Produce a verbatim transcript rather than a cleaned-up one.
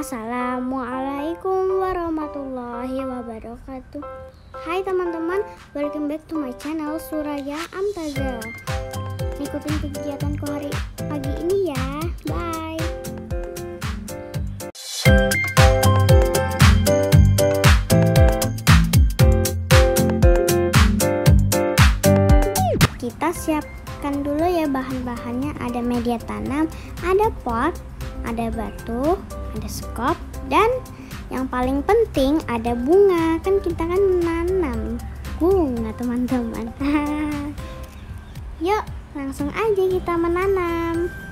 Assalamualaikum warahmatullahi wabarakatuh. Hai teman-teman, welcome back to my channel Suraya Amtaza. Ikutin kegiatanku hari pagi ini ya. Bye. Kita siapkan dulu ya bahan-bahannya. Ada media tanam, ada pot, ada batu, ada skop, dan yang paling penting ada bunga. Kan kita kan menanam bunga teman-teman. Yuk langsung aja kita menanam.